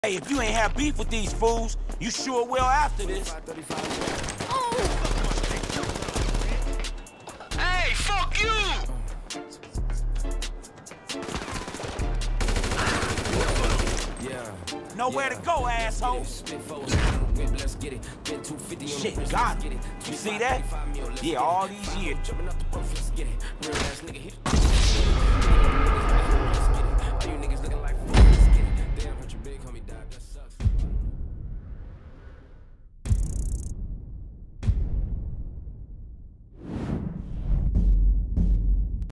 Hey, if you ain't have beef with these fools, you sure will after this. Oh. Hey, fuck you! Nowhere to go, asshole. Shit, got him. You see that? Yeah, all these years.